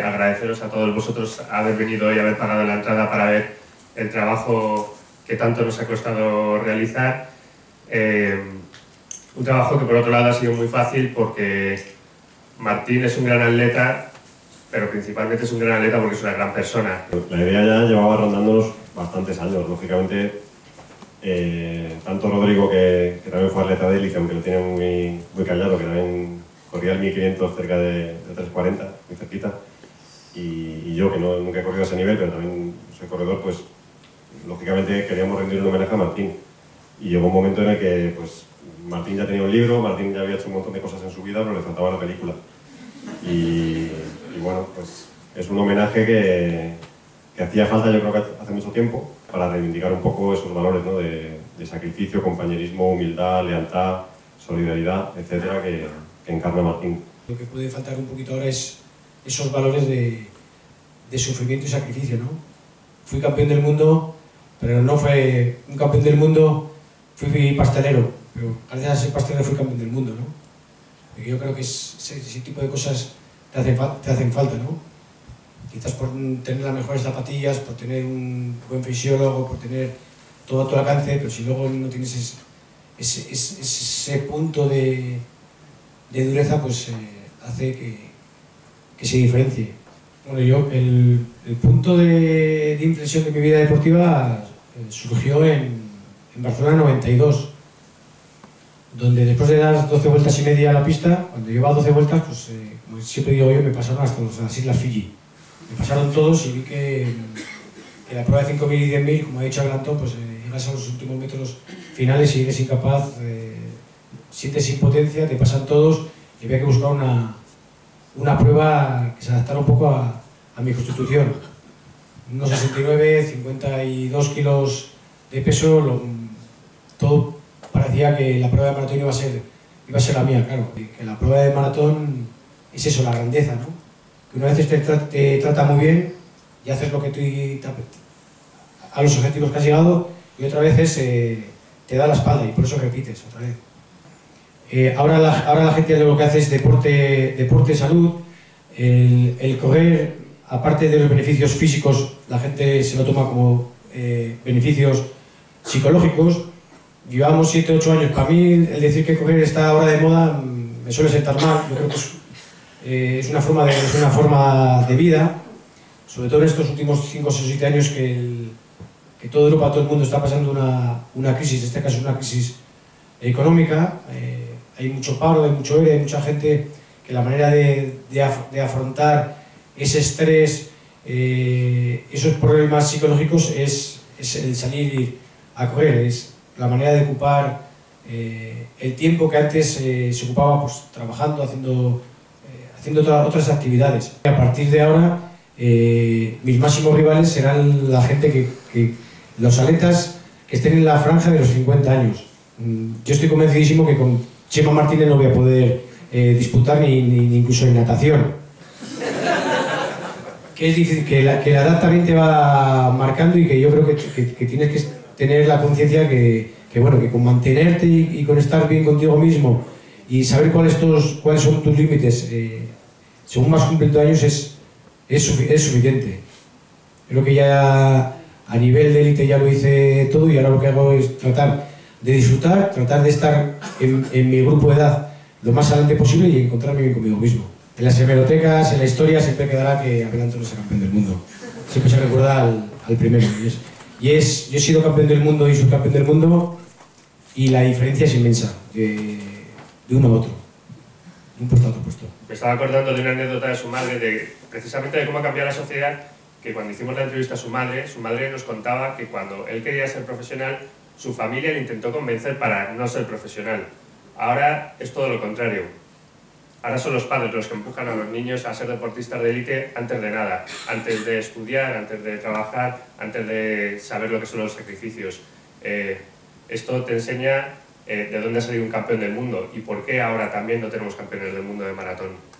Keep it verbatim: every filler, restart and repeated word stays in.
agradeceros a todos vosotros haber venido hoy, haber pagado la entrada para ver el trabajo que tanto nos ha costado realizar. Eh, un trabajo que por otro lado ha sido muy fácil porque Martín es un gran atleta, pero principalmente es un gran atleta porque es una gran persona. La idea ya llevaba rondándonos bastantes años, lógicamente. Eh, tanto Rodrigo, que, que también fue atleta de élite, aunque lo tiene muy, muy callado, que también corría el mil quinientos cerca de, de tres cuarenta, muy cerquita, y, y yo, que no, nunca he corrido a ese nivel, pero también soy corredor, pues lógicamente queríamos rendir un homenaje a Martín. Y llegó un momento en el que pues, Martín ya tenía un libro, Martín ya había hecho un montón de cosas en su vida, pero le faltaba la película. Y, y bueno, pues es un homenaje que, que hacía falta, yo creo que hace mucho tiempo, para reivindicar un poco esos valores, ¿no? de, de sacrificio, compañerismo, humildad, lealtad, solidaridad, etcétera, que, que encarna Martín. Lo que puede faltar un poquito ahora es esos valores de, de sufrimiento y sacrificio, ¿no? Fui campeón del mundo, pero no fue un campeón del mundo, fui pastelero, pero gracias a ser pastelero fui campeón del mundo, ¿no? Porque yo creo que es, ese, ese tipo de cosas te hacen, te hacen falta, ¿no? Quizás por tener las mejores zapatillas, por tener un buen fisiólogo, por tener todo a tu alcance, pero si luego no tienes ese, ese, ese, ese punto de, de dureza, pues eh, hace que, que se diferencie. Bueno, yo, el, el punto de, de inflexión de mi vida deportiva eh, surgió en, en Barcelona noventa y dos, donde después de dar doce vueltas y media a la pista, cuando llevaba doce vueltas, pues eh, como siempre digo yo, me pasaron hasta las Islas Fiji. Me pasaron todos y vi que, que la prueba de cinco mil y diez mil, como ha dicho Aglantón, pues eh, llegas a los últimos metros finales y eres incapaz, eh, sientes impotencia, te pasan todos y había que buscar una, una prueba que se adaptara un poco a, a mi constitución. uno sesenta y nueve, cincuenta y dos kilos de peso, lo, todo parecía que la prueba de maratón iba a ser, iba a ser la mía, claro. Que la prueba de maratón es eso, la grandeza, ¿no? Que una vez te, tra te trata muy bien y haces lo que tú te, a los objetivos que has llegado, y otra vez es, eh, te da la espalda y por eso repites otra vez. Eh, ahora, la, ahora la gente lo que hace es deporte, deporte salud, el, el correr, aparte de los beneficios físicos, la gente se lo toma como eh, beneficios psicológicos. Llevamos siete ocho años, para mí el decir que correr está ahora de moda me suele sentar mal, yo creo que es, eh, es, una, forma de, es una forma de vida, sobre todo en estos últimos cinco o siete años que, el, que toda Europa, todo el mundo está pasando una, una crisis, en este caso es una crisis económica, eh, hay mucho paro, hay mucho E R E, hay mucha gente que la manera de, de, af de afrontar ese estrés, eh, esos problemas psicológicos es, es el salir a correr, es la manera de ocupar eh, el tiempo que antes eh, se ocupaba pues, trabajando, haciendo, eh, haciendo otra, otras actividades. A partir de ahora, eh, mis máximos rivales serán la gente que, que, los atletas que estén en la franja de los cincuenta años. Yo estoy convencidísimo que con Chema Martínez no voy a poder eh, disputar ni, ni, ni incluso en natación. Que es difícil, que la, que la edad también te va marcando y que yo creo que, que, que tienes que tener la conciencia que, que, bueno, que con mantenerte y, y con estar bien contigo mismo y saber cuáles, tus, cuáles son tus límites, eh, según vas cumpliendo años, es, es, sufi es suficiente. Creo que ya a nivel de élite ya lo hice todo y ahora lo que hago es tratar de disfrutar, tratar de estar en, en mi grupo de edad lo más adelante posible y encontrarme bien conmigo mismo. En las hemerotecas, en la historia, siempre quedará que Aglantón es el campeón del mundo. Siempre se recuerda al, al primero. Y es, y es, yo he sido campeón del mundo y soy campeón del mundo y la diferencia es inmensa, de, de uno a otro. Un puesto a otro puesto. Me estaba acordando de una anécdota de su madre, de, precisamente de cómo ha cambiado la sociedad, que cuando hicimos la entrevista a su madre, su madre nos contaba que cuando él quería ser profesional, su familia le intentó convencer para no ser profesional. Ahora es todo lo contrario. Ahora son los padres los que empujan a los niños a ser deportistas de élite antes de nada, antes de estudiar, antes de trabajar, antes de saber lo que son los sacrificios. Eh, esto te enseña eh, de dónde ha salido un campeón del mundo y por qué ahora también no tenemos campeones del mundo de maratón.